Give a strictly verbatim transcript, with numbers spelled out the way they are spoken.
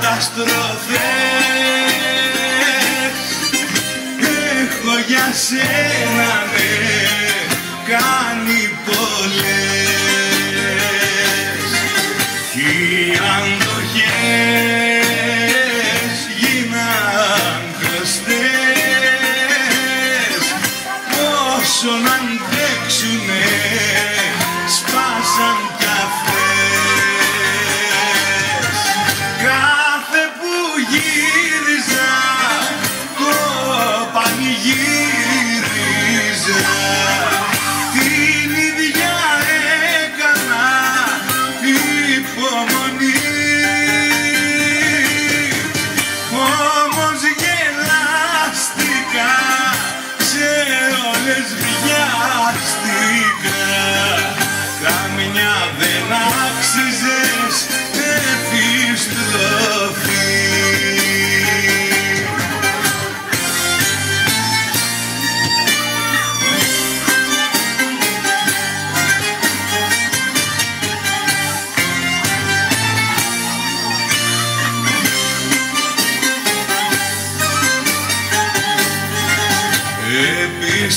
καταστροφές. Έχω για σένα ναι κάνει πολλές. Οι αντοχές γίναν κλωστές. Όσο να αντέξουνε σπάσαν κι αυτές. Κάθε που γύριζα το πανηγύριζα. Την ίδια έκανα υπομονή. Όμως γελάστηκα, σε όλες βιάστηκα. Καμιά δεν άξιζες επιστροφή.